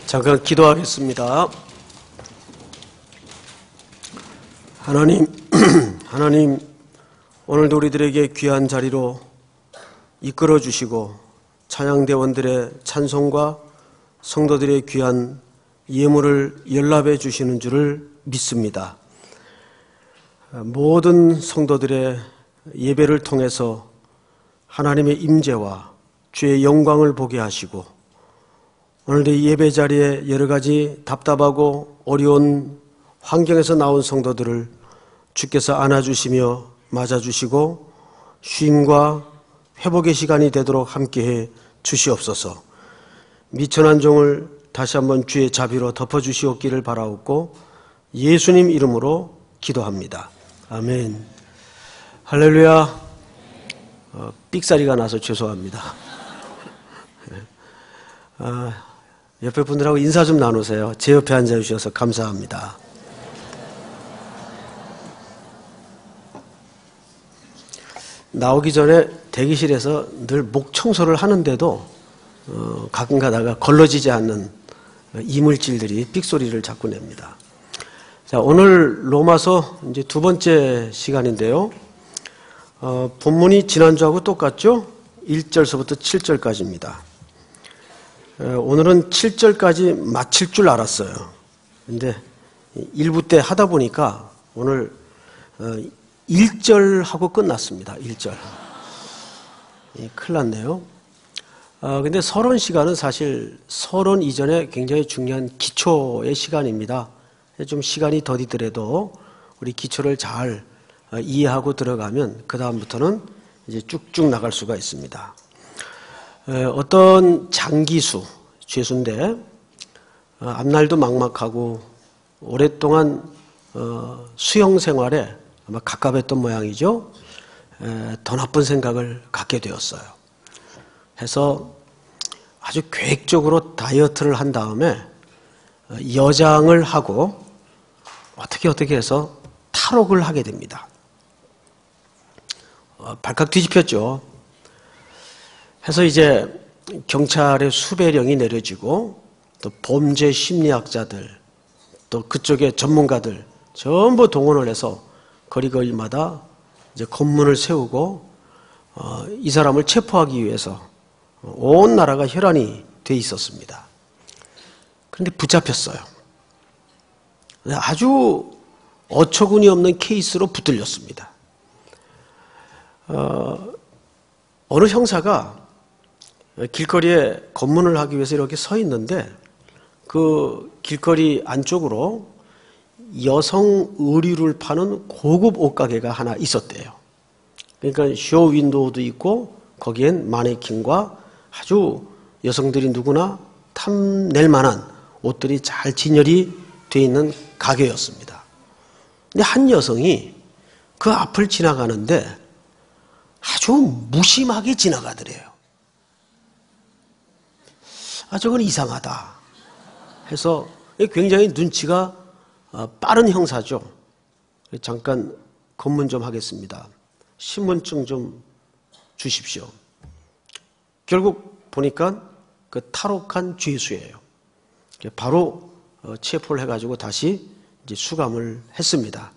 잠깐 기도하겠습니다. 하나님, 오늘도 우리들에게 귀한 자리로 이끌어 주시고 찬양대원들의 찬송과 성도들의 귀한 예물을 연락해 주시는 줄을 믿습니다. 모든 성도들의 예배를 통해서 하나님의 임재와 주의 영광을 보게 하시고 오늘도 이 예배 자리에 여러 가지 답답하고 어려운 환경에서 나온 성도들을 주께서 안아주시며 맞아주시고 쉼과 회복의 시간이 되도록 함께해 주시옵소서. 미천한 종을 다시 한번 주의 자비로 덮어주시옵기를 바라옵고 예수님 이름으로 기도합니다. 아멘. 할렐루야. 삑사리가 나서 죄송합니다. 옆에 분들하고 인사 좀 나누세요. 제 옆에 앉아주셔서 감사합니다. 나오기 전에 대기실에서 늘 목 청소를 하는데도 가끔 가다가 걸러지지 않는 이물질들이 삑소리를 자꾸 냅니다. 자, 오늘 로마서 이제 두 번째 시간인데요. 본문이 지난주하고 똑같죠? 1절서부터 7절까지입니다. 오늘은 7절까지 마칠 줄 알았어요. 근데 1부 때 하다 보니까 오늘 1절하고 끝났습니다. 1절. 큰일 났네요. 근데 서론 시간은 사실 서론 이전에 굉장히 중요한 기초의 시간입니다. 좀 시간이 더디더라도 우리 기초를 잘 이해하고 들어가면 그 다음부터는 이제 쭉쭉 나갈 수가 있습니다. 어떤 장기수, 죄수인데 앞날도 막막하고 오랫동안 수영 생활에 아마 갑갑했던 모양이죠. 더 나쁜 생각을 갖게 되었어요. 해서 아주 계획적으로 다이어트를 한 다음에 여장을 하고 어떻게 해서 탈옥을 하게 됩니다. 발칵 뒤집혔죠. 해서 이제 경찰의 수배령이 내려지고 또 범죄 심리학자들 또 그쪽의 전문가들 전부 동원을 해서 거리마다 이제 검문을 세우고 이 사람을 체포하기 위해서 온 나라가 혈안이 돼 있었습니다. 그런데 붙잡혔어요. 아주 어처구니 없는 케이스로 붙들렸습니다. 어느 형사가 길거리에 검문을 하기 위해서 이렇게 서 있는데 그 길거리 안쪽으로 여성 의류를 파는 고급 옷가게가 하나 있었대요. 그러니까 쇼 윈도우도 있고 거기엔 마네킹과 아주 여성들이 누구나 탐낼 만한 옷들이 잘 진열이 되어 있는 가게였습니다. 근데 한 여성이 그 앞을 지나가는데 아주 무심하게 지나가더래요. 저건 이상하다 해서 굉장히 눈치가 빠른 형사죠. 잠깐 검문 좀 하겠습니다. 신분증 좀 주십시오. 결국 보니까 그 탈옥한 죄수예요. 바로 체포를 해가지고 다시 이제 수감을 했습니다.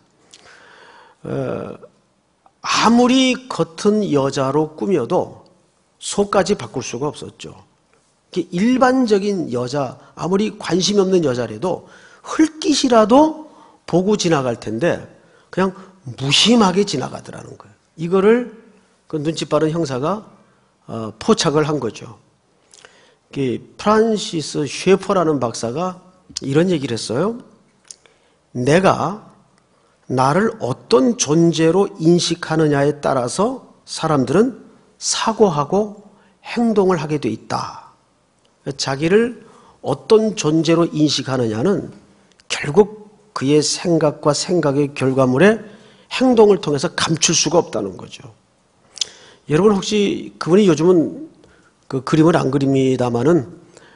아무리 겉은 여자로 꾸며도 속까지 바꿀 수가 없었죠. 일반적인 여자, 아무리 관심이 없는 여자라도 흙깃이라도 보고 지나갈 텐데 그냥 무심하게 지나가더라는 거예요. 이거를 그 눈치 빠른 형사가 포착을 한 거죠. 프란시스 쉐퍼라는 박사가 이런 얘기를 했어요. 내가 나를 어떤 존재로 인식하느냐에 따라서 사람들은 사고하고 행동을 하게 돼 있다. 자기를 어떤 존재로 인식하느냐는 결국 그의 생각과 생각의 결과물에 행동을 통해서 감출 수가 없다는 거죠. 여러분 혹시 그분이 요즘은 그 그림을 안 그립니다마는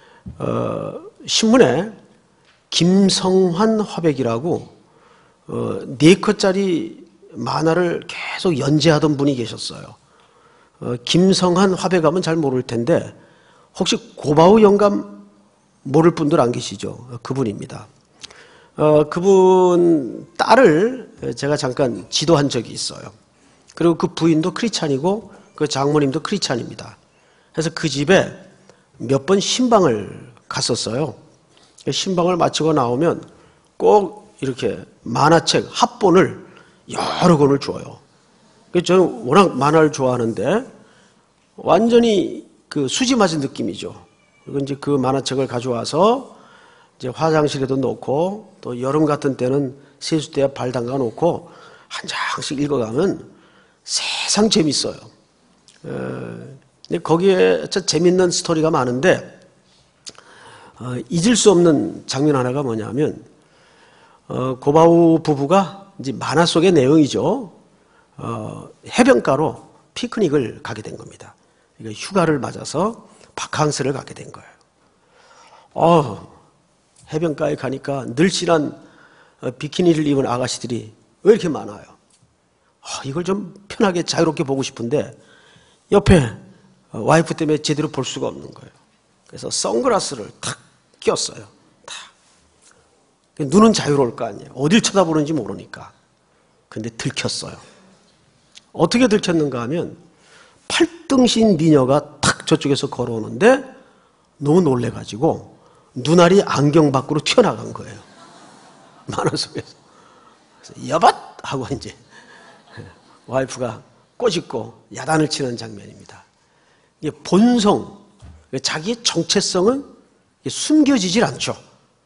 신문에 김성환 화백이라고 4컷짜리 만화를 계속 연재하던 분이 계셨어요. 김성환 화백하면 잘 모를 텐데 혹시 고바우 영감 모를 분들 안 계시죠? 그분입니다. 그분 딸을 제가 잠깐 지도한 적이 있어요. 그리고 그 부인도 크리스찬이고 그 장모님도 크리스찬입니다. 그래서 그 집에 몇 번 신방을 갔었어요. 신방을 마치고 나오면 꼭 이렇게 만화책 합본을 여러 권을 줘요. 저는 워낙 만화를 좋아하는데 완전히 그 수지 맞은 느낌이죠. 그리고 이제 그 만화책을 가져와서 이제 화장실에도 놓고 또 여름 같은 때는 세숫대에 발 담가 놓고 한 장씩 읽어가면 세상 재밌어요. 근데 거기에 참 재밌는 스토리가 많은데 잊을 수 없는 장면 하나가 뭐냐면 고바우 부부가 이제 만화 속의 내용이죠. 해변가로 피크닉을 가게 된 겁니다. 휴가를 맞아서 바캉스를 가게 된 거예요. 해변가에 가니까 늘씬한 비키니를 입은 아가씨들이 왜 이렇게 많아요? 이걸 좀 편하게 자유롭게 보고 싶은데 옆에 와이프 때문에 제대로 볼 수가 없는 거예요. 그래서 선글라스를 탁 꼈어요. 탁. 눈은 자유로울 거 아니에요. 어딜 쳐다보는지 모르니까. 근데 들켰어요. 어떻게 들켰는가 하면 팔등신 미녀가 탁 저쪽에서 걸어오는데 너무 놀래가지고 눈알이 안경 밖으로 튀어나간 거예요. 만화 속에서. 그래서 여봇! 하고 이제 와이프가 꼬집고 야단을 치는 장면입니다. 이게 본성, 자기의 정체성은 숨겨지질 않죠.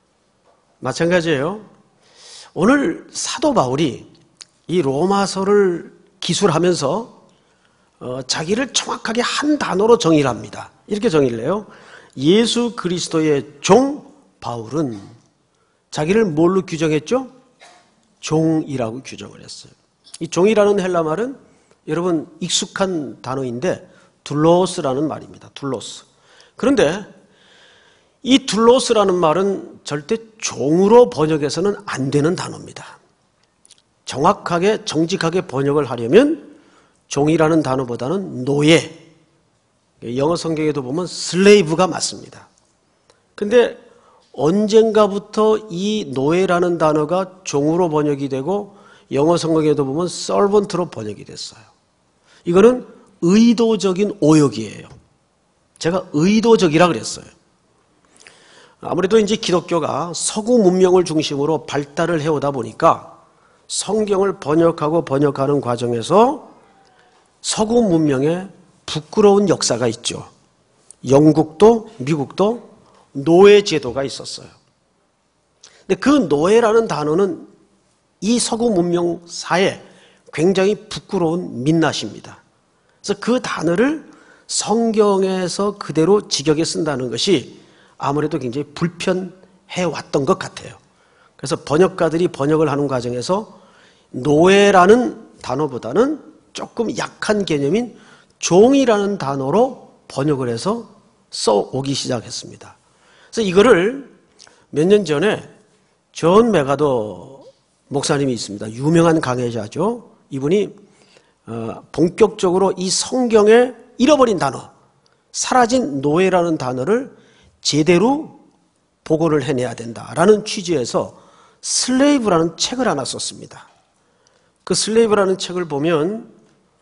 마찬가지예요. 오늘 사도 바울이 이 로마서를 기술하면서 자기를 정확하게 한 단어로 정의를 합니다. 이렇게 정의를 해요. 예수 그리스도의 종 바울은 자기를 뭘로 규정했죠? 종이라고 규정을 했어요. 이 종이라는 헬라 말은 여러분 익숙한 단어인데 둘로스라는 말입니다. 둘로스. 그런데 이 둘로스라는 말은 절대 종으로 번역해서는 안 되는 단어입니다. 정확하게 정직하게 번역을 하려면 종이라는 단어보다는 노예, 영어 성경에도 보면 슬레이브가 맞습니다. 근데 언젠가부터 이 노예라는 단어가 종으로 번역이 되고 영어 성경에도 보면 서번트로 번역이 됐어요. 이거는 의도적인 오역이에요. 제가 의도적이라 그랬어요. 아무래도 이제 기독교가 서구 문명을 중심으로 발달을 해오다 보니까 성경을 번역하고 번역하는 과정에서 서구 문명에 부끄러운 역사가 있죠. 영국도 미국도 노예 제도가 있었어요. 근데 그 노예라는 단어는 이 서구 문명사에 굉장히 부끄러운 민낯입니다. 그래서 그 단어를 성경에서 그대로 직역해 쓴다는 것이 아무래도 굉장히 불편해 왔던 것 같아요. 그래서 번역가들이 번역을 하는 과정에서 노예라는 단어보다는 조금 약한 개념인 종이라는 단어로 번역을 해서 써오기 시작했습니다. 그래서 이거를 몇 년 전에 존 메가더 목사님이 있습니다. 유명한 강해자죠. 이분이 본격적으로 이 성경에 잃어버린 단어, 사라진 노예라는 단어를 제대로 복원을 해내야 된다라는 취지에서 슬레이브라는 책을 하나 썼습니다. 그 슬레이브라는 책을 보면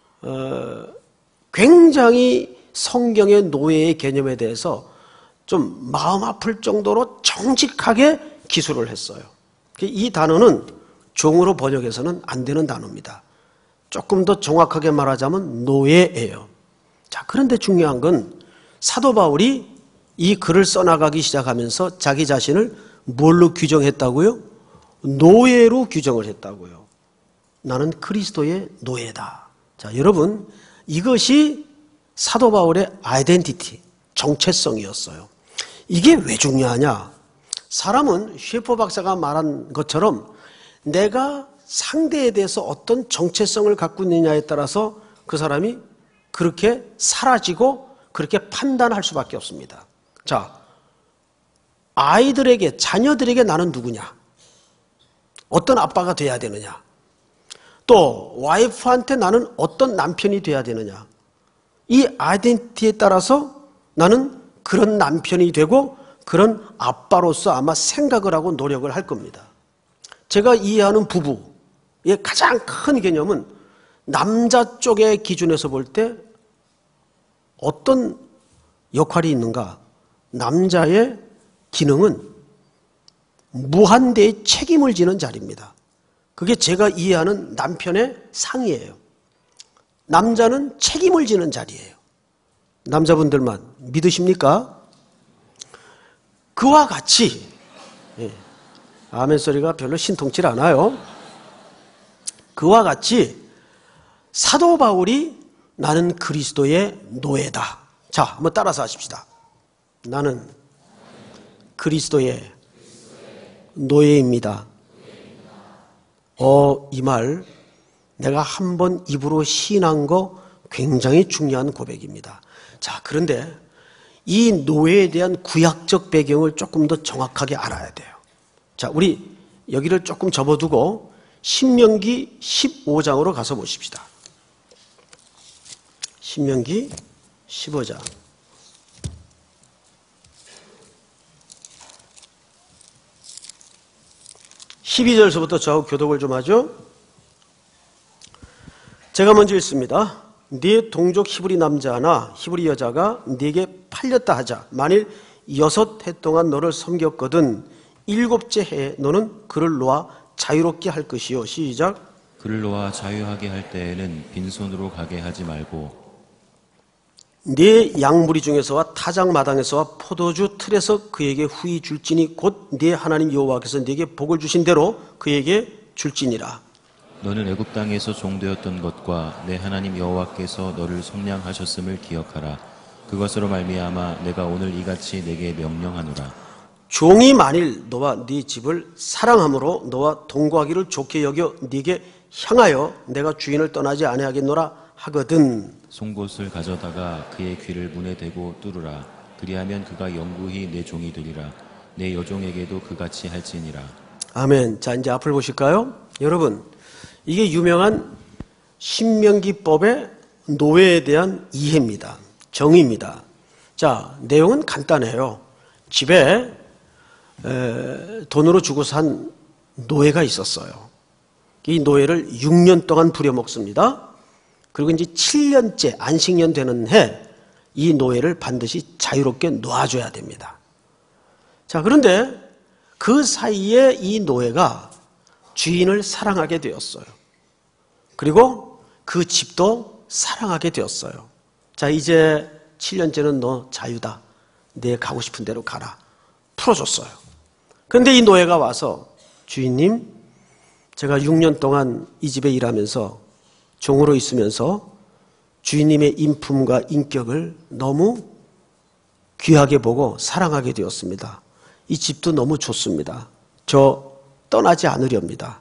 굉장히 성경의 노예의 개념에 대해서 좀 마음 아플 정도로 정직하게 기술을 했어요. 이 단어는 종으로 번역해서는 안 되는 단어입니다. 조금 더 정확하게 말하자면 노예예요. 자, 그런데 중요한 건 사도 바울이 이 글을 써나가기 시작하면서 자기 자신을 뭘로 규정했다고요? 노예로 규정을 했다고요. 나는 그리스도의 노예다. 자, 여러분, 이것이 사도 바울의 아이덴티티, 정체성이었어요. 이게 왜 중요하냐? 사람은 셰퍼 박사가 말한 것처럼 내가 상대에 대해서 어떤 정체성을 갖고 있느냐에 따라서 그 사람이 그렇게 사라지고 그렇게 판단할 수밖에 없습니다. 자, 아이들에게, 자녀들에게 나는 누구냐? 어떤 아빠가 돼야 되느냐? 또 와이프한테 나는 어떤 남편이 돼야 되느냐? 이 아이덴티티에 따라서 나는 그런 남편이 되고 그런 아빠로서 아마 생각을 하고 노력을 할 겁니다. 제가 이해하는 부부의 가장 큰 개념은 남자 쪽의 기준에서 볼 때 어떤 역할이 있는가? 남자의 기능은 무한대의 책임을 지는 자리입니다. 그게 제가 이해하는 남편의 상이에요. 남자는 책임을 지는 자리예요. 남자분들만 믿으십니까? 그와 같이 아멘 소리가 별로 신통치 않아요. 그와 같이 사도 바울이 나는 그리스도의 노예다. 자, 한번 따라서 하십시다. 나는 그리스도의 노예입니다. 이 말 내가 한번 입으로 시인한 거 굉장히 중요한 고백입니다. 자, 그런데 이 노예에 대한 구약적 배경을 조금 더 정확하게 알아야 돼요. 자, 우리 여기를 조금 접어두고 신명기 15장으로 가서 보십시다. 신명기 15장. 12절서부터 저하고 교독을 좀 하죠. 제가 먼저 읽습니다. 네 동족 히브리 남자 하나 히브리 여자가 네게 팔렸다 하자. 만일 6해 동안 너를 섬겼거든 7째 해에 너는 그를 놓아 자유롭게 할 것이요. 시작. 그를 놓아 자유하게 할 때에는 빈손으로 가게 하지 말고 네 양무리 중에서와 타작 마당에서와 포도주 틀에서 그에게 후히 줄지니 곧 네 하나님 여호와께서 네게 복을 주신 대로 그에게 줄지니라. 너는 애굽 땅에서 종되었던 것과 내 하나님 여호와께서 너를 속량하셨음을 기억하라. 그것으로 말미암아 내가 오늘 이같이 내게 명령하노라. 종이 만일 너와 네 집을 사랑함으로 너와 동거하기를 좋게 여겨 네게 향하여 내가 주인을 떠나지 아니하겠노라 하거든 송곳을 가져다가 그의 귀를 문에 대고 뚫으라. 그리하면 그가 영구히 내 종이 되리라. 내 여종에게도 그같이 할지니라. 아멘. 자, 이제 앞을 보실까요? 여러분, 이게 유명한 신명기법의 노예에 대한 이해입니다. 정의입니다. 자, 내용은 간단해요. 집에 돈으로 주고 산 노예가 있었어요. 이 노예를 6년 동안 부려먹습니다. 그리고 이제 7년째 안식년 되는 해 이 노예를 반드시 자유롭게 놓아줘야 됩니다. 자, 그런데 그 사이에 이 노예가 주인을 사랑하게 되었어요. 그리고 그 집도 사랑하게 되었어요. 자, 이제 7년째는 너 자유다. 내 가고 싶은 대로 가라. 풀어줬어요. 그런데 이 노예가 와서 주인님, 제가 6년 동안 이 집에 일하면서 종으로 있으면서 주인님의 인품과 인격을 너무 귀하게 보고 사랑하게 되었습니다. 이 집도 너무 좋습니다. 저 떠나지 않으렵니다.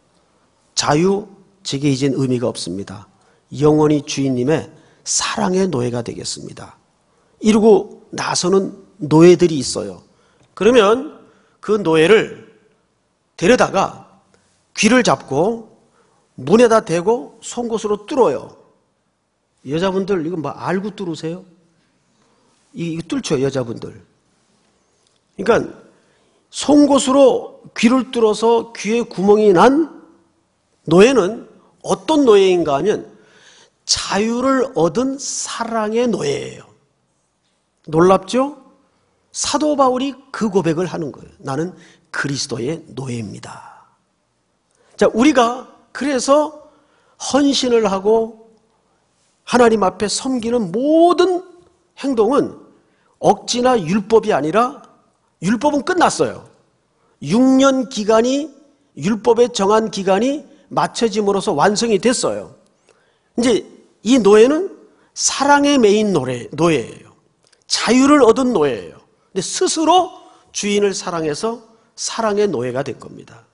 자유, 제게 이젠 의미가 없습니다. 영원히 주인님의 사랑의 노예가 되겠습니다. 이러고 나서는 노예들이 있어요. 그러면 그 노예를 데려다가 귀를 잡고 문에다 대고 송곳으로 뚫어요. 여자분들 이거 뭐 알고 뚫으세요? 이거 뚫죠, 여자분들. 그러니까 송곳으로 귀를 뚫어서 귀에 구멍이 난 노예는 어떤 노예인가 하면 자유를 얻은 사랑의 노예예요. 놀랍죠? 사도 바울이 그 고백을 하는 거예요. 나는 그리스도의 노예입니다. 자, 우리가 그래서 헌신을 하고 하나님 앞에 섬기는 모든 행동은 억지나 율법이 아니라 율법은 끝났어요. 6년 기간이 율법에 정한 기간이 맞춰짐으로써 완성이 됐어요. 이제 이 노예는 사랑의 메인 노예예요. 자유를 얻은 노예예요. 근데 스스로 주인을 사랑해서 사랑의 노예가 된 겁니다.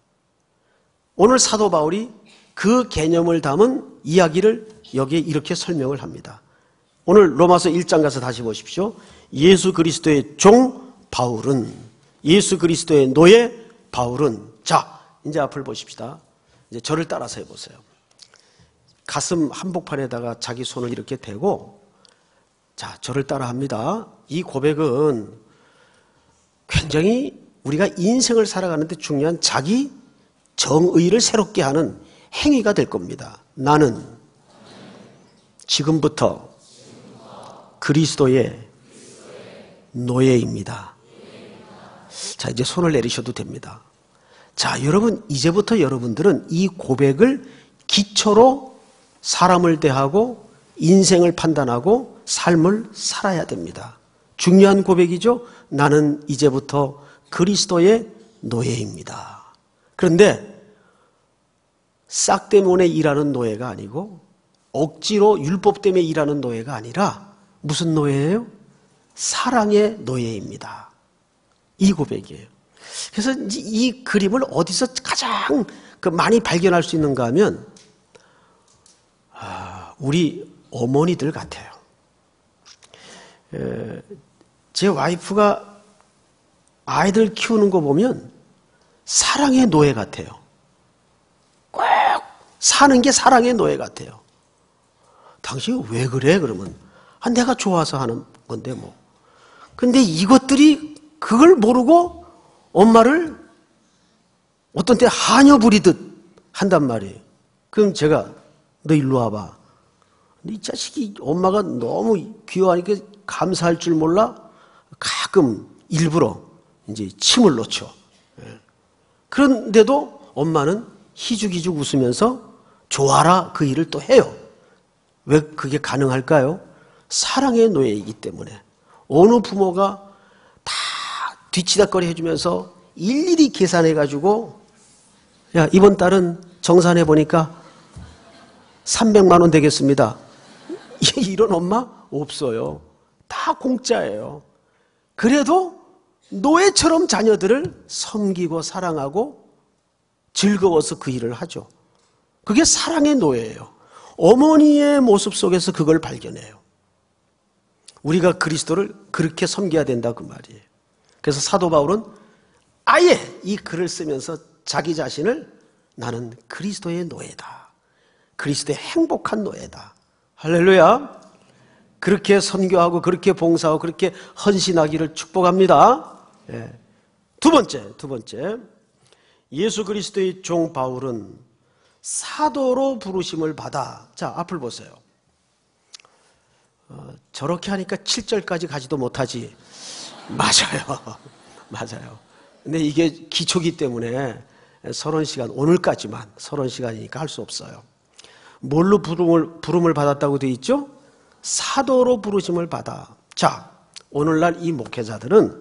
오늘 사도 바울이 그 개념을 담은 이야기를 여기에 이렇게 설명을 합니다. 오늘 로마서 1장 가서 다시 보십시오. 예수 그리스도의 종 바울은, 예수 그리스도의 노예 바울은. 자, 이제 앞을 보십시다. 이제 저를 따라서 해보세요. 가슴 한복판에다가 자기 손을 이렇게 대고, 자, 저를 따라 합니다. 이 고백은 굉장히 우리가 인생을 살아가는데 중요한 자기 정의를 새롭게 하는 행위가 될 겁니다. 나는 지금부터 그리스도의 노예입니다. 자, 이제 손을 내리셔도 됩니다. 자, 여러분, 이제부터 여러분들은 이 고백을 기초로 사람을 대하고 인생을 판단하고 삶을 살아야 됩니다. 중요한 고백이죠. 나는 이제부터 그리스도의 노예입니다. 그런데 싹 때문에 일하는 노예가 아니고 억지로 율법 때문에 일하는 노예가 아니라 무슨 노예예요? 사랑의 노예입니다. 이 고백이에요. 그래서 이 그림을 어디서 가장 많이 발견할 수 있는가 하면 우리 어머니들 같아요. 제 와이프가 아이들 키우는 거 보면 사랑의 노예 같아요. 꼭 사는 게 사랑의 노예 같아요. 당신 왜 그래? 그러면 내가 좋아서 하는 건데 뭐. 근데 이것들이 그걸 모르고 엄마를 어떤 때 하녀 부리듯 한단 말이에요. 그럼 제가 너 일로 와봐. 근데 이 자식이 엄마가 너무 귀여워하니까 감사할 줄 몰라 가끔 일부러 이제 침을 놓죠. 그런데도 엄마는 희죽희죽 웃으면서 좋아라 그 일을 또 해요. 왜 그게 가능할까요? 사랑의 노예이기 때문에. 어느 부모가 다 뒤치다거리 해주면서 일일이 계산해가지고 야 이번 달은 정산해보니까 300만 원 되겠습니다. 이런 엄마 없어요. 다 공짜예요. 그래도 노예처럼 자녀들을 섬기고 사랑하고 즐거워서 그 일을 하죠. 그게 사랑의 노예예요. 어머니의 모습 속에서 그걸 발견해요. 우리가 그리스도를 그렇게 섬겨야 된다 그 말이에요. 그래서 사도 바울은 아예 이 글을 쓰면서 자기 자신을 나는 그리스도의 노예다. 그리스도의 행복한 노예다. 할렐루야. 그렇게 선교하고 그렇게 봉사하고 그렇게 헌신하기를 축복합니다. 예. 두 번째 예수 그리스도의 종 바울은 사도로 부르심을 받아. 자, 앞을 보세요. 저렇게 하니까 7절까지 가지도 못하지. 맞아요. 근데 이게 기초기 때문에 30시간, 오늘까지만 30시간이니까 할 수 없어요. 뭘로 부름을 받았다고 되어 있죠? 사도로 부르심을 받아. 자, 오늘날 이 목회자들은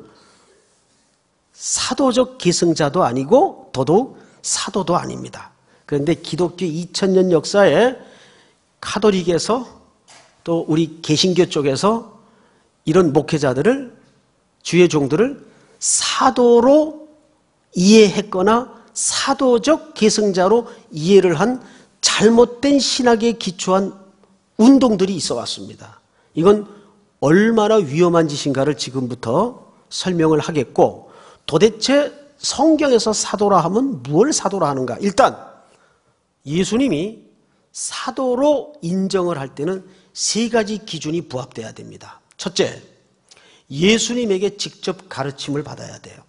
사도적 계승자도 아니고 더더욱 사도도 아닙니다. 그런데 기독교 2000년 역사에 카톨릭에서 또 우리 개신교 쪽에서 이런 목회자들을 주의 종들을 사도로 이해했거나 사도적 계승자로 이해를 한 잘못된 신학에 기초한 운동들이 있어 왔습니다. 이건 얼마나 위험한 짓인가를 지금부터 설명을 하겠고 도대체 성경에서 사도라 하면 무엇을 사도라 하는가? 일단 예수님이 사도로 인정을 할 때는 세 가지 기준이 부합돼야 됩니다. 첫째, 예수님에게 직접 가르침을 받아야 돼요.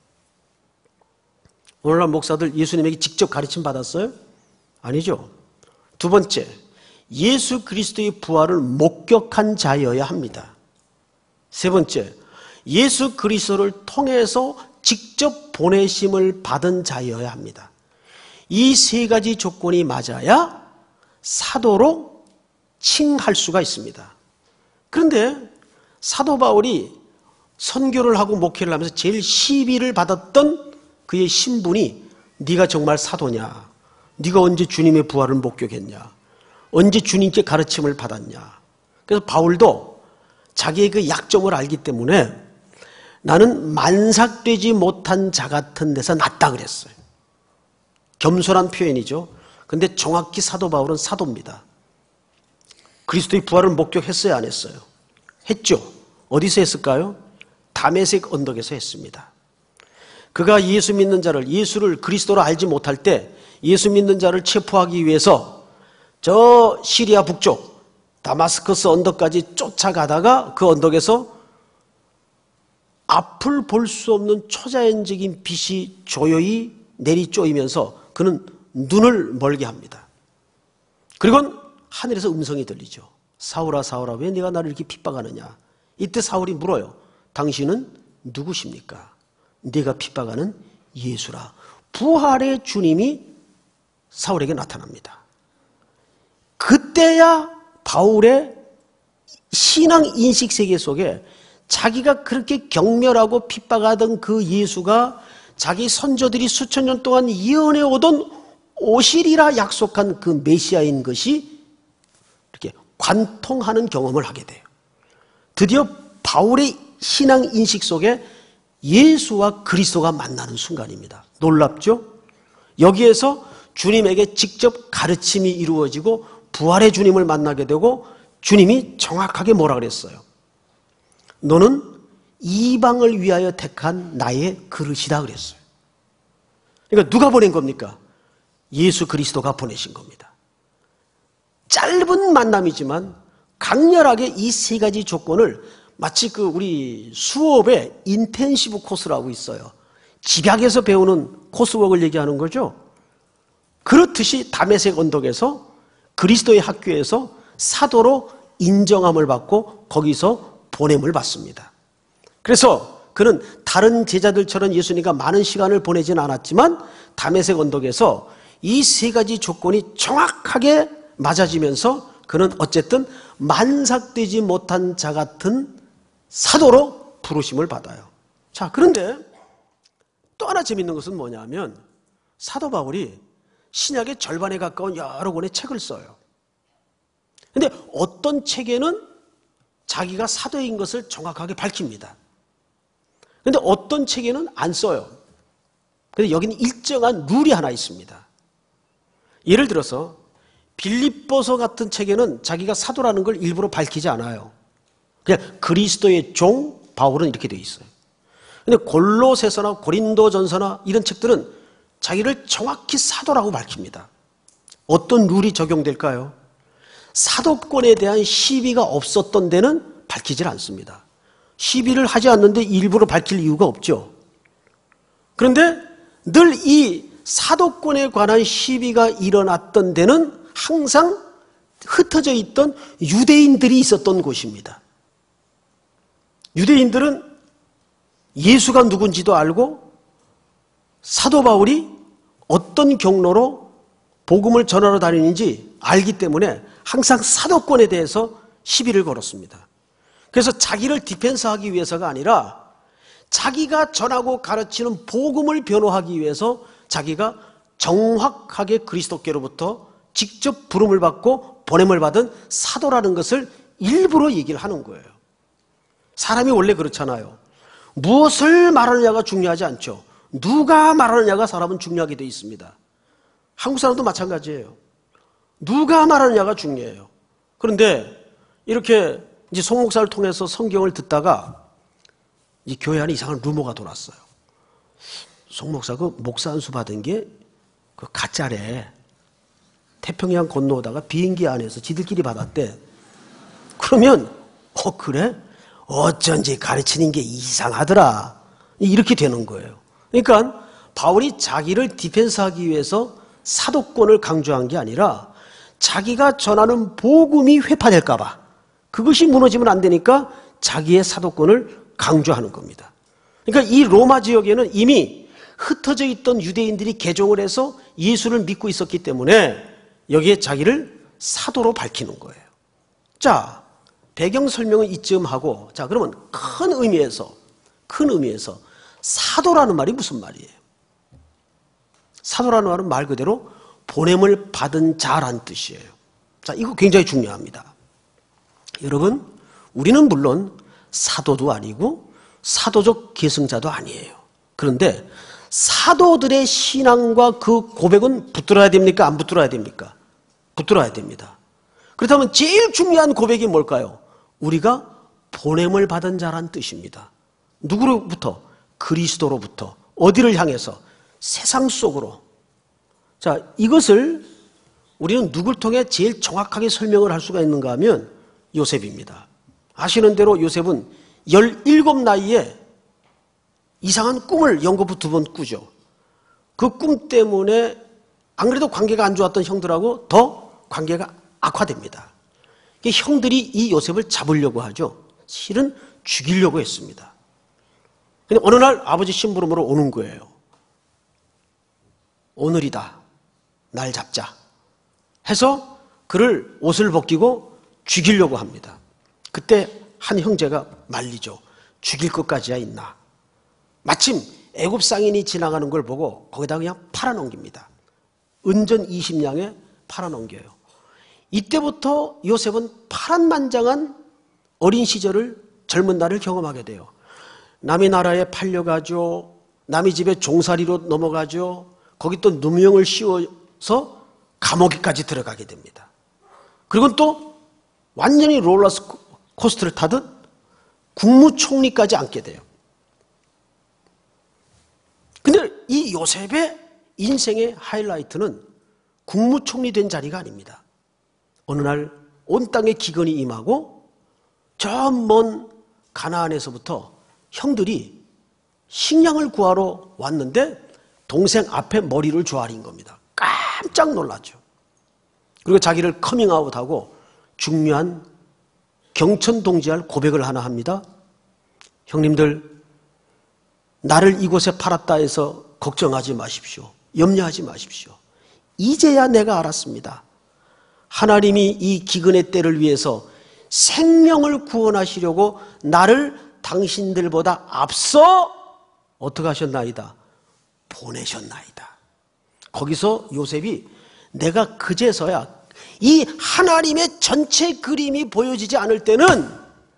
오늘날 목사들 예수님에게 직접 가르침 받았어요? 아니죠. 두 번째, 예수 그리스도의 부활을 목격한 자여야 합니다. 세 번째, 예수 그리스도를 통해서 직접 보내심을 받은 자여야 합니다. 이 세 가지 조건이 맞아야 사도로 칭할 수가 있습니다. 그런데 사도 바울이 선교를 하고 목회를 하면서 제일 시비를 받았던 그의 신분이 네가 정말 사도냐? 네가 언제 주님의 부활을 목격했냐? 언제 주님께 가르침을 받았냐? 그래서 바울도 자기의 그 약점을 알기 때문에 나는 만삭되지 못한 자 같은 데서 났다 그랬어요. 겸손한 표현이죠. 근데 정확히 사도 바울은 사도입니다. 그리스도의 부활을 목격했어요, 안 했어요? 했죠. 어디서 했을까요? 다메섹 언덕에서 했습니다. 그가 예수 믿는 자를, 예수를 그리스도로 알지 못할 때 예수 믿는 자를 체포하기 위해서 저 시리아 북쪽 다마스커스 언덕까지 쫓아가다가 그 언덕에서 앞을 볼 수 없는 초자연적인 빛이 조용히 내리쪼이면서 그는 눈을 멀게 합니다. 그리고 하늘에서 음성이 들리죠. 사울아 사울아 왜 네가 나를 이렇게 핍박하느냐. 이때 사울이 물어요. 당신은 누구십니까? 네가 핍박하는 예수라. 부활의 주님이 사울에게 나타납니다. 그때야 바울의 신앙 인식 세계 속에 자기가 그렇게 경멸하고 핍박하던 그 예수가 자기 선조들이 수천 년 동안 예언해 오던 오시리라 약속한 그 메시아인 것이 이렇게 관통하는 경험을 하게 돼요. 드디어 바울의 신앙 인식 속에 예수와 그리스도가 만나는 순간입니다. 놀랍죠? 여기에서 주님에게 직접 가르침이 이루어지고 부활의 주님을 만나게 되고 주님이 정확하게 뭐라 그랬어요? 너는 이방을 위하여 택한 나의 그릇이다 그랬어요. 그러니까 누가 보낸 겁니까? 예수 그리스도가 보내신 겁니다. 짧은 만남이지만 강렬하게 이 세 가지 조건을 마치 우리 수업에 인텐시브 코스라고 있어요. 집약해서 배우는 코스웍을 얘기하는 거죠. 그렇듯이 다메섹 언덕에서 그리스도의 학교에서 사도로 인정함을 받고 거기서 보냄을 받습니다. 그래서 그는 다른 제자들처럼 예수님과 많은 시간을 보내진 않았지만 다메섹 언덕에서 이 세 가지 조건이 정확하게 맞아지면서 그는 어쨌든 만삭되지 못한 자 같은 사도로 부르심을 받아요. 자, 그런데 또 하나 재밌는 것은 뭐냐면 사도 바울이 신약의 절반에 가까운 여러 권의 책을 써요. 그런데 어떤 책에는 자기가 사도인 것을 정확하게 밝힙니다. 그런데 어떤 책에는 안 써요. 그런데 여기는 일정한 룰이 하나 있습니다. 예를 들어서 빌립보서 같은 책에는 자기가 사도라는 걸 일부러 밝히지 않아요. 그냥 그리스도의 종 바울은 이렇게 되어 있어요. 그런데 골로새서나 고린도전서나 이런 책들은 자기를 정확히 사도라고 밝힙니다. 어떤 룰이 적용될까요? 사도권에 대한 시비가 없었던 데는 밝히질 않습니다. 시비를 하지 않는데 일부러 밝힐 이유가 없죠. 그런데 늘 이 사도권에 관한 시비가 일어났던 데는 항상 흩어져 있던 유대인들이 있었던 곳입니다. 유대인들은 예수가 누군지도 알고 사도 바울이 어떤 경로로 복음을 전하러 다니는지 알기 때문에 항상 사도권에 대해서 시비를 걸었습니다. 그래서 자기를 디펜스하기 위해서가 아니라 자기가 전하고 가르치는 복음을 변호하기 위해서 자기가 정확하게 그리스도께로부터 직접 부름을 받고 보냄을 받은 사도라는 것을 일부러 얘기를 하는 거예요. 사람이 원래 그렇잖아요. 무엇을 말하느냐가 중요하지 않죠. 누가 말하느냐가 사람은 중요하게 되어 있습니다. 한국 사람도 마찬가지예요. 누가 말하느냐가 중요해요. 그런데 이렇게 이제 송 목사를 통해서 성경을 듣다가 이 교회 안에 이상한 루머가 돌았어요. 송 목사 목사 안수 받은 게 가짜래. 태평양 건너오다가 비행기 안에서 지들끼리 받았대. 그러면 그래? 어쩐지 가르치는 게 이상하더라. 이렇게 되는 거예요. 그러니까 바울이 자기를 디펜스하기 위해서 사도권을 강조한 게 아니라 자기가 전하는 복음이 회파될까 봐 그것이 무너지면 안 되니까 자기의 사도권을 강조하는 겁니다. 그러니까 이 로마 지역에는 이미 흩어져 있던 유대인들이 개종을 해서 예수를 믿고 있었기 때문에 여기에 자기를 사도로 밝히는 거예요. 자, 배경 설명은 이쯤 하고, 자, 그러면 큰 의미에서 사도라는 말이 무슨 말이에요? 사도라는 말은 말 그대로 보냄을 받은 자란 뜻이에요. 자, 이거 굉장히 중요합니다. 여러분, 우리는 물론 사도도 아니고 사도적 계승자도 아니에요. 그런데 사도들의 신앙과 그 고백은 붙들어야 됩니까? 안 붙들어야 됩니까? 붙들어야 됩니다. 그렇다면 제일 중요한 고백이 뭘까요? 우리가 보냄을 받은 자란 뜻입니다. 누구로부터? 그리스도로부터. 어디를 향해서? 세상 속으로. 자, 이것을 우리는 누굴 통해 제일 정확하게 설명을 할 수가 있는가 하면 요셉입니다. 아시는 대로 요셉은 17 나이에 이상한 꿈을 연거푸 2번 꾸죠. 그 꿈 때문에 안 그래도 관계가 안 좋았던 형들하고 더 관계가 악화됩니다. 형들이 이 요셉을 잡으려고 하죠. 실은 죽이려고 했습니다. 근데 어느 날 아버지 심부름으로 오는 거예요. 오늘이다. 날 잡자. 해서 그를 옷을 벗기고 죽이려고 합니다. 그때 한 형제가 말리죠. 죽일 것까지야 있나. 마침 애굽 상인이 지나가는 걸 보고 거기다 그냥 팔아넘깁니다. 은전 20냥에 팔아넘겨요. 이때부터 요셉은 파란만장한 어린 시절을, 젊은 날을 경험하게 돼요. 남의 나라에 팔려가죠. 남의 집에 종살이로 넘어가죠. 거기 또 누명을 씌워서 감옥에까지 들어가게 됩니다. 그리고 또 완전히 롤러코스터를 타듯 국무총리까지 앉게 돼요. 근데 이 요셉의 인생의 하이라이트는 국무총리 된 자리가 아닙니다. 어느 날 온 땅에 기근이 임하고 저 먼 가나안에서부터 형들이 식량을 구하러 왔는데 동생 앞에 머리를 조아린 겁니다. 깜짝 놀랐죠. 그리고 자기를 커밍아웃하고 중요한 경천동지할 고백을 하나 합니다. 형님들, 나를 이곳에 팔았다 해서 걱정하지 마십시오. 염려하지 마십시오. 이제야 내가 알았습니다. 하나님이 이 기근의 때를 위해서 생명을 구원하시려고 나를 당신들보다 앞서 어떻게 하셨나이다? 보내셨나이다. 거기서 요셉이 내가 그제서야 이 하나님의 전체 그림이 보여지지 않을 때는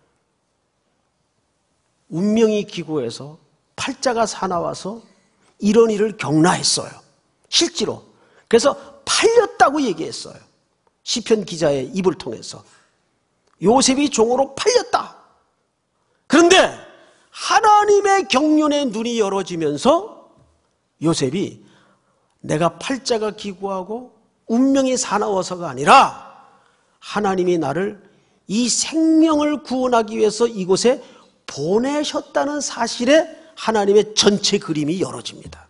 운명이 기고해서 팔자가 사나워서 이런 일을 경라했어요. 실제로. 그래서 팔렸다고 얘기했어요. 시편 기자의 입을 통해서. 요셉이 종으로 팔렸다. 그런데 하나님의 경륜의 눈이 열어지면서 요셉이 내가 팔자가 기구하고 운명이 사나워서가 아니라 하나님이 나를 이 생명을 구원하기 위해서 이곳에 보내셨다는 사실에 하나님의 전체 그림이 열어집니다.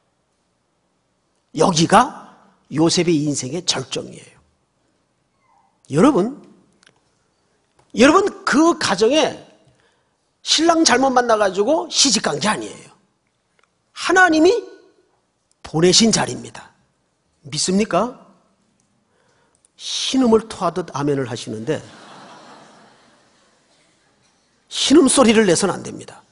여기가 요셉의 인생의 절정이에요. 여러분 그 가정에 신랑 잘못 만나가지고 시집간 게 아니에요. 하나님이 보내신 자리입니다. 믿습니까? 신음을 토하듯 아멘을 하시는데 신음소리를 내서는 안 됩니다.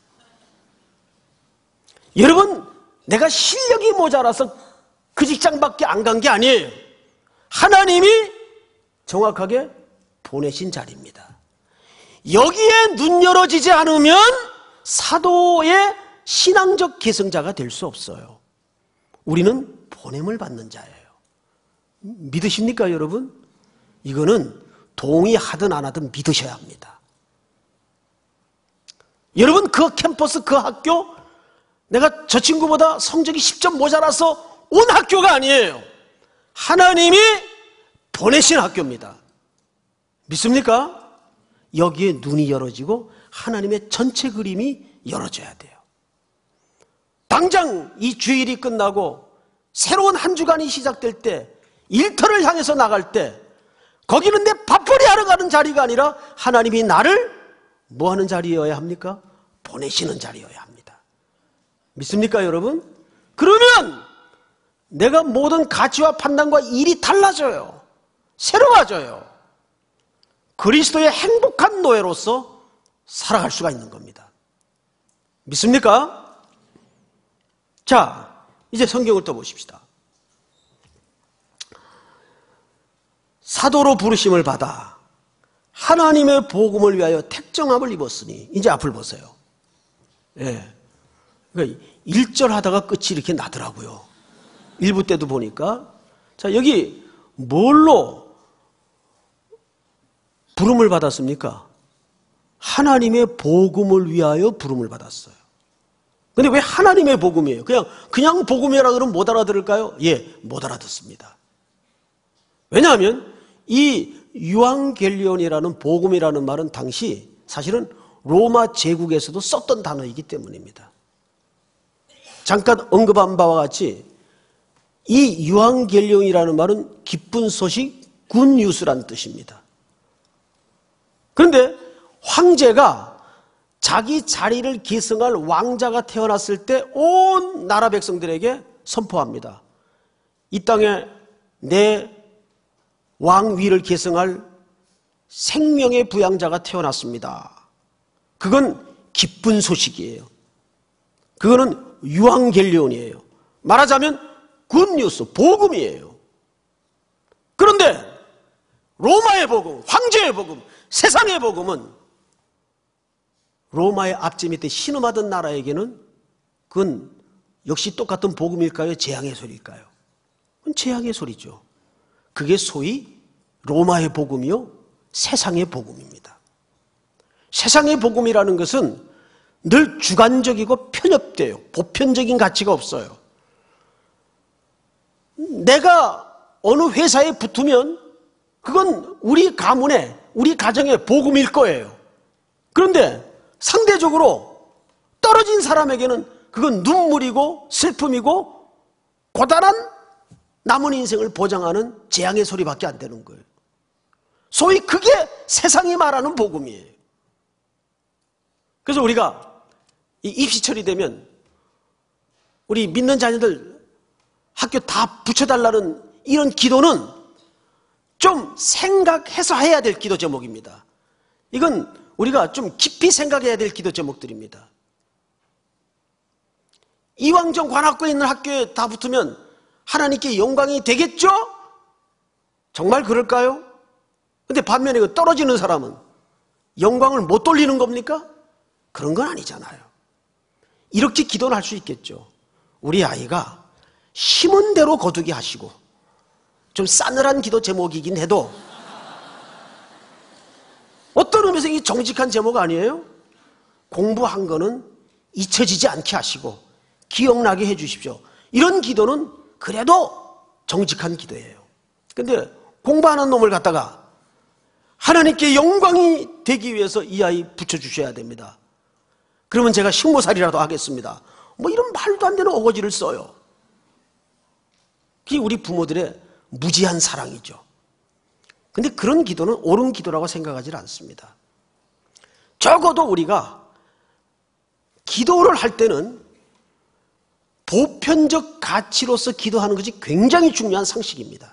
여러분, 내가 실력이 모자라서 그 직장밖에 안 간 게 아니에요. 하나님이 정확하게 보내신 자리입니다. 여기에 눈 열어지지 않으면 사도의 신앙적 계승자가 될 수 없어요. 우리는 보냄을 받는 자예요. 믿으십니까, 여러분? 이거는 동의하든 안 하든 믿으셔야 합니다. 여러분, 그 캠퍼스, 그 학교, 내가 저 친구보다 성적이 10점 모자라서 온 학교가 아니에요. 하나님이 보내신 학교입니다. 믿습니까? 여기에 눈이 열어지고 하나님의 전체 그림이 열어져야 돼요. 당장 이 주일이 끝나고 새로운 한 주간이 시작될 때, 일터를 향해서 나갈 때, 거기는 내 밥벌이 하러 가는 자리가 아니라 하나님이 나를 뭐 하는 자리여야 합니까? 보내시는 자리여야 합니다. 믿습니까, 여러분? 그러면 내가 모든 가치와 판단과 일이 달라져요. 새로워져요. 그리스도의 행복한 노예로서 살아갈 수가 있는 겁니다. 믿습니까? 자, 이제 성경을 또 보십시다. 사도로 부르심을 받아 하나님의 복음을 위하여 택정함을 입었으니, 이제 앞을 보세요. 예. 그러니까 1절 하다가 끝이 이렇게 나더라고요. 1부 때도 보니까. 자, 여기 뭘로 부름을 받았습니까? 하나님의 복음을 위하여 부름을 받았어요. 근데 왜 하나님의 복음이에요? 그냥 복음이라 그러면 못 알아들을까요? 예, 못 알아듣습니다. 왜냐하면 이 유앙겔리온이라는 복음이라는 말은 당시 사실은 로마 제국에서도 썼던 단어이기 때문입니다. 잠깐 언급한 바와 같이 이 유앙겔리온이라는 말은 기쁜 소식, 굿뉴스라는 뜻입니다. 그런데 황제가 자기 자리를 계승할 왕자가 태어났을 때 온 나라 백성들에게 선포합니다. 이 땅에 내 왕위를 계승할 생명의 부양자가 태어났습니다. 그건 기쁜 소식이에요. 그거는 유앙겔리온이에요. 말하자면 굿뉴스, 복음이에요. 그런데 로마의 복음, 황제의 복음, 세상의 복음은 로마의 앞제 밑에 신음하던 나라에게는 그건 역시 똑같은 복음일까요? 재앙의 소리일까요? 그건 재앙의 소리죠. 그게 소위 로마의 복음이요, 세상의 복음입니다. 세상의 복음이라는 것은 늘 주관적이고 편협돼요. 보편적인 가치가 없어요. 내가 어느 회사에 붙으면 그건 우리 가문에, 우리 가정의 복음일 거예요. 그런데 상대적으로 떨어진 사람에게는 그건 눈물이고 슬픔이고 고단한 남은 인생을 보장하는 재앙의 소리밖에 안 되는 거예요. 소위 그게 세상이 말하는 복음이에요. 그래서 우리가 이 입시철이 되면 우리 믿는 자녀들 학교 다 붙여달라는 이런 기도는 좀 생각해서 해야 될 기도 제목입니다. 이건 우리가 좀 깊이 생각해야 될 기도 제목들입니다. 이왕정 관악구에 있는 학교에 다 붙으면 하나님께 영광이 되겠죠? 정말 그럴까요? 근데 반면에 떨어지는 사람은 영광을 못 돌리는 겁니까? 그런 건 아니잖아요. 이렇게 기도는 할 수 있겠죠. 우리 아이가 심은 대로 거두게 하시고, 좀 싸늘한 기도 제목이긴 해도 어떤 의미에서 이 정직한 제목 아니에요? 공부한 거는 잊혀지지 않게 하시고 기억나게 해 주십시오. 이런 기도는 그래도 정직한 기도예요. 근데 공부하는 놈을 갖다가 하나님께 영광이 되기 위해서 이 아이 붙여주셔야 됩니다. 그러면 제가 식모살이라도 하겠습니다. 뭐 이런 말도 안 되는 어거지를 써요. 그게 우리 부모들의 무지한 사랑이죠. 근데 그런 기도는 옳은 기도라고 생각하지 않습니다. 적어도 우리가 기도를 할 때는 보편적 가치로서 기도하는 것이 굉장히 중요한 상식입니다.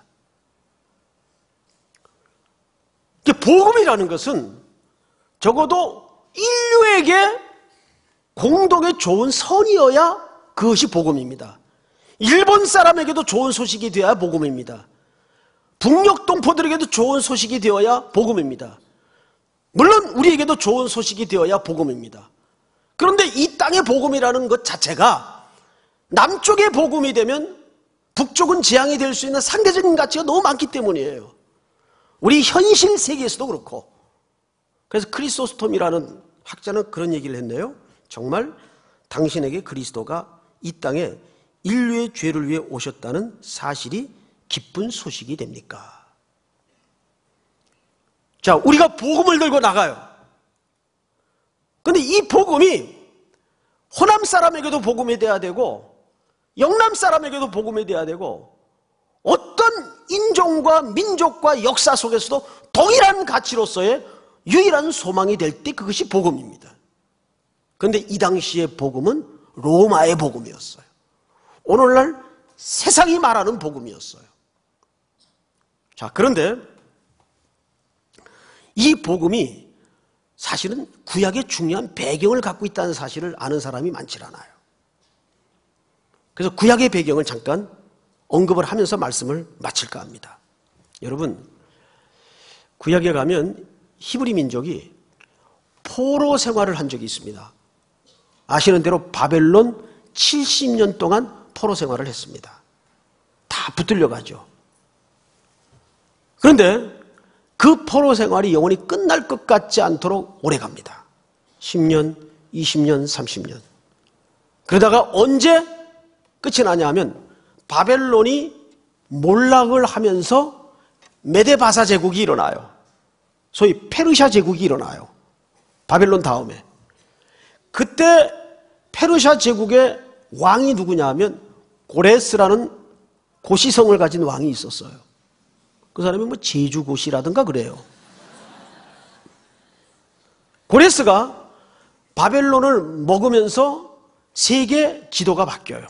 복음이라는 것은 적어도 인류에게 공동의 좋은 선이어야 그것이 복음입니다. 일본 사람에게도 좋은 소식이 되어야 복음입니다. 북녘 동포들에게도 좋은 소식이 되어야 복음입니다. 물론 우리에게도 좋은 소식이 되어야 복음입니다. 그런데 이 땅의 복음이라는 것 자체가 남쪽의 복음이 되면 북쪽은 재앙이 될 수 있는 상대적인 가치가 너무 많기 때문이에요. 우리 현실 세계에서도 그렇고. 그래서 크리소스톰이라는 학자는 그런 얘기를 했네요. 정말 당신에게 그리스도가 이 땅에 인류의 죄를 위해 오셨다는 사실이 기쁜 소식이 됩니까? 자, 우리가 복음을 들고 나가요. 그런데 이 복음이 호남 사람에게도 복음이 돼야 되고 영남 사람에게도 복음이 돼야 되고 어떤 인종과 민족과 역사 속에서도 동일한 가치로서의 유일한 소망이 될 때 그것이 복음입니다. 그런데 이 당시의 복음은 로마의 복음이었어요. 오늘날 세상이 말하는 복음이었어요. 자, 그런데 이 복음이 사실은 구약의 중요한 배경을 갖고 있다는 사실을 아는 사람이 많지 않아요. 그래서 구약의 배경을 잠깐 언급을 하면서 말씀을 마칠까 합니다. 여러분, 구약에 가면 히브리 민족이 포로 생활을 한 적이 있습니다. 아시는 대로 바벨론 70년 동안 포로 생활을 했습니다. 다 붙들려 가죠. 그런데 그 포로 생활이 영원히 끝날 것 같지 않도록 오래 갑니다. 10년, 20년, 30년. 그러다가 언제 끝이 나냐 하면 바벨론이 몰락을 하면서 메데바사 제국이 일어나요. 소위 페르시아 제국이 일어나요. 바벨론 다음에. 그때 페르시아 제국의 왕이 누구냐 하면 고레스라는 고시성을 가진 왕이 있었어요. 그 사람이 뭐 제주고시라든가 그래요. 고레스가 바벨론을 먹으면서 세계 지도가 바뀌어요.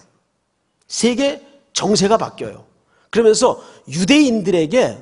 세계 정세가 바뀌어요. 그러면서 유대인들에게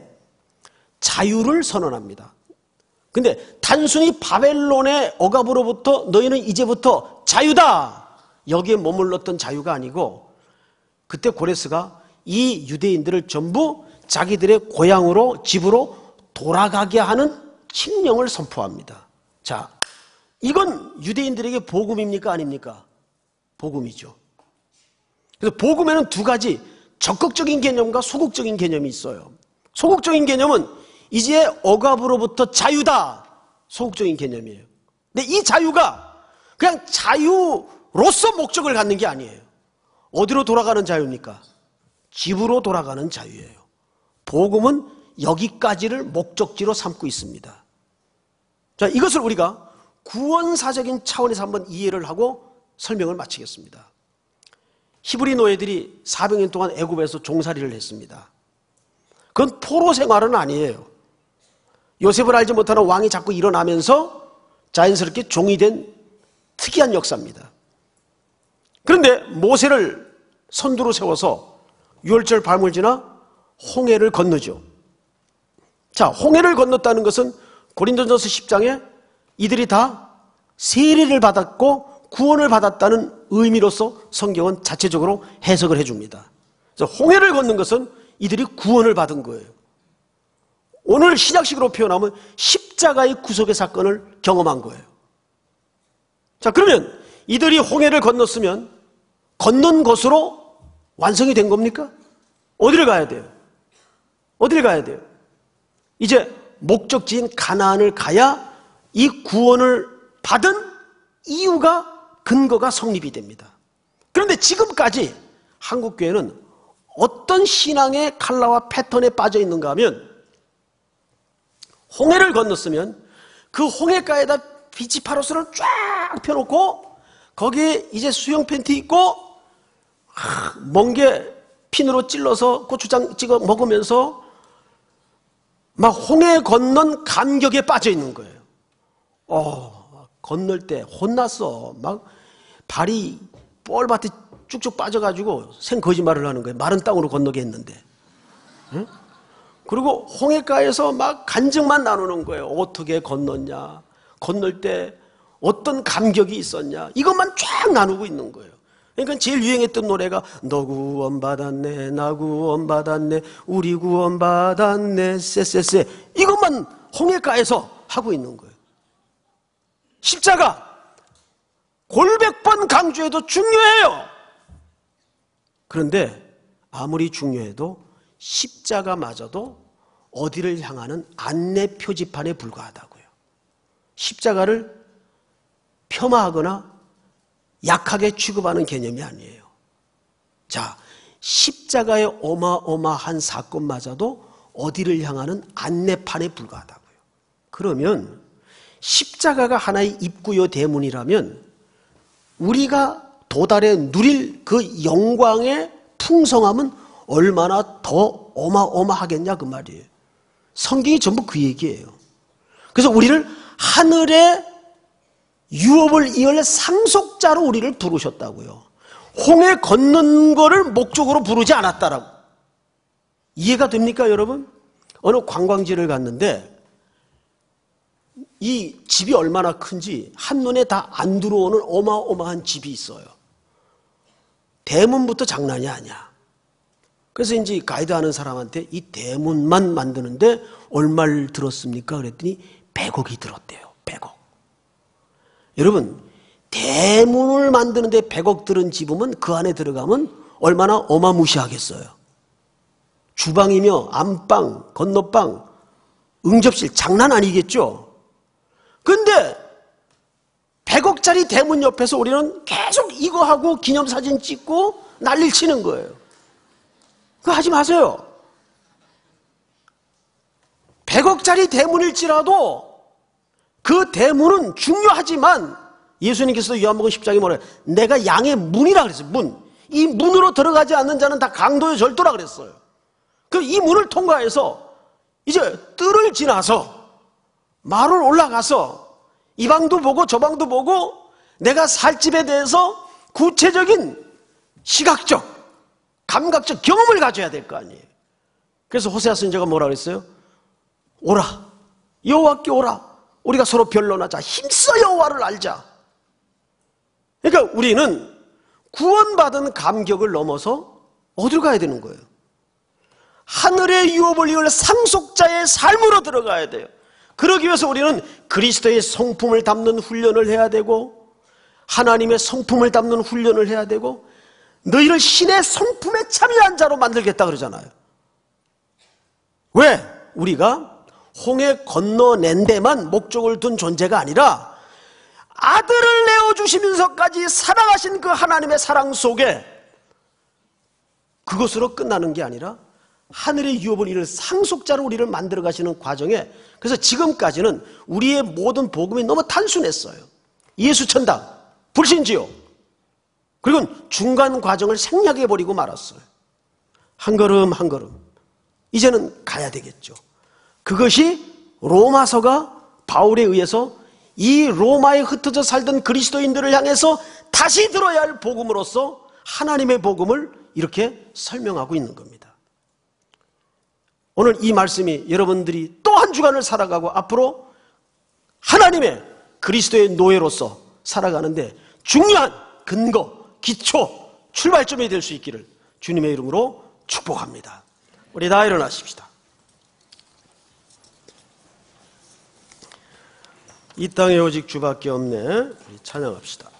자유를 선언합니다. 근데 단순히 바벨론의 억압으로부터 너희는 이제부터 자유다! 여기에 머물렀던 자유가 아니고 그때 고레스가 이 유대인들을 전부 자기들의 고향으로 집으로 돌아가게 하는 칙령을 선포합니다. 자, 이건 유대인들에게 복음입니까? 아닙니까? 복음이죠. 그래서 복음에는 두 가지 적극적인 개념과 소극적인 개념이 있어요. 소극적인 개념은 이제 억압으로부터 자유다. 소극적인 개념이에요. 근데 이 자유가 그냥 자유로서 목적을 갖는 게 아니에요. 어디로 돌아가는 자유입니까? 집으로 돌아가는 자유예요. 복음은 여기까지를 목적지로 삼고 있습니다. 자, 이것을 우리가 구원사적인 차원에서 한번 이해를 하고 설명을 마치겠습니다. 히브리 노예들이 400년 동안 애굽에서 종살이를 했습니다. 그건 포로 생활은 아니에요. 요셉을 알지 못하는 왕이 자꾸 일어나면서 자연스럽게 종이 된 특이한 역사입니다. 그런데 모세를 선두로 세워서 유월절 밤을 지나 홍해를 건너죠. 자, 홍해를 건넜다는 것은 고린도전서 10장에 이들이 다 세례를 받았고 구원을 받았다는 의미로서 성경은 자체적으로 해석을 해줍니다. 그래서 홍해를 걷는 것은 이들이 구원을 받은 거예요. 오늘 신약식으로 표현하면 십자가의 구속의 사건을 경험한 거예요. 자, 그러면 이들이 홍해를 건넜으면 건넌 것으로 완성이 된 겁니까? 어디를 가야 돼요? 어디를 가야 돼요? 이제 목적지인 가나안을 가야 이 구원을 받은 이유가 근거가 성립이 됩니다. 그런데 지금까지 한국교회는 어떤 신앙의 칼라와 패턴에 빠져 있는가 하면 홍해를 건넜으면 그 홍해가에다 비치파로스를 쫙 펴놓고 거기에 이제 수영 팬티 입고 멍게 핀으로 찔러서 고추장 찍어 먹으면서 막 홍해 건넌 감격에 빠져 있는 거예요. 건널 때 혼났어. 막 발이 뻘밭에 쭉쭉 빠져가지고 생 거짓말을 하는 거예요. 마른 땅으로 건너게 했는데. 응? 그리고 홍해가에서 막 간증만 나누는 거예요. 어떻게 건넜냐, 건널 때 어떤 감격이 있었냐, 이것만 쫙 나누고 있는 거예요. 그러니까 제일 유행했던 노래가 너 구원받았네, 나 구원받았네, 우리 구원받았네, 쎄쎄쎄, 이것만 홍해가에서 하고 있는 거예요. 십자가 골백번 강조해도 중요해요. 그런데 아무리 중요해도 십자가마저도 어디를 향하는 안내 표지판에 불과하다고요. 십자가를 폄하하거나 약하게 취급하는 개념이 아니에요. 자, 십자가의 어마어마한 사건마저도 어디를 향하는 안내판에 불과하다고요. 그러면 십자가가 하나의 입구요 대문이라면 우리가 도달해 누릴 그 영광의 풍성함은 얼마나 더 어마어마하겠냐 그 말이에요. 성경이 전부 그 얘기예요. 그래서 우리를 하늘의 유업을 이을 상속자로 우리를 부르셨다고요. 홍해 걷는 거를 목적으로 부르지 않았다라고. 이해가 됩니까 여러분? 어느 관광지를 갔는데 이 집이 얼마나 큰지 한눈에 다 안 들어오는 어마어마한 집이 있어요. 대문부터 장난이 아니야. 그래서 이제 가이드 하는 사람한테 이 대문만 만드는데 얼마를 들었습니까? 그랬더니 100억이 들었대요. 100억. 여러분, 대문을 만드는데 100억 들은 집이면 그 안에 들어가면 얼마나 어마무시하겠어요. 주방이며 안방, 건너방, 응접실 장난 아니겠죠? 근데 100억짜리 대문 옆에서 우리는 계속 이거 하고 기념사진 찍고 난리를 치는 거예요. 그거 하지 마세요. 100억짜리 대문일지라도 그 대문은 중요하지만 예수님께서도 요한복음 10장에 뭐래요? 내가 양의 문이라 그랬어요. 문. 이 문으로 들어가지 않는 자는 다 강도의 절도라 그랬어요. 그 이 문을 통과해서 이제 뜰을 지나서 마을 올라가서 이 방도 보고 저 방도 보고 내가 살 집에 대해서 구체적인 시각적, 감각적 경험을 가져야 될 거 아니에요. 그래서 호세아 선지자가 뭐라 그랬어요? 오라, 여호와께 오라, 우리가 서로 변론하자, 힘써 여호와를 알자. 그러니까 우리는 구원받은 감격을 넘어서 어디로 가야 되는 거예요? 하늘의 유업을 이을 상속자의 삶으로 들어가야 돼요. 그러기 위해서 우리는 그리스도의 성품을 담는 훈련을 해야 되고, 하나님의 성품을 담는 훈련을 해야 되고, 너희를 신의 성품에 참여한 자로 만들겠다 그러잖아요. 왜? 우리가 홍해 건너낸 데만 목적을 둔 존재가 아니라 아들을 내어주시면서까지 사랑하신 그 하나님의 사랑 속에, 그것으로 끝나는 게 아니라 하늘의 유업을 이룰 상속자로 우리를 만들어 가시는 과정에, 그래서 지금까지는 우리의 모든 복음이 너무 단순했어요. 예수 천당, 불신지요. 그리고 중간 과정을 생략해 버리고 말았어요. 한 걸음 한 걸음 이제는 가야 되겠죠. 그것이 로마서가 바울에 의해서 이 로마에 흩어져 살던 그리스도인들을 향해서 다시 들어야 할 복음으로서 하나님의 복음을 이렇게 설명하고 있는 겁니다. 오늘 이 말씀이 여러분들이 또 한 주간을 살아가고 앞으로 하나님의 그리스도의 노예로서 살아가는데 중요한 근거, 기초, 출발점이 될 수 있기를 주님의 이름으로 축복합니다. 우리 다 일어나십시다. 이 땅에 오직 주밖에 없네. 우리 찬양합시다.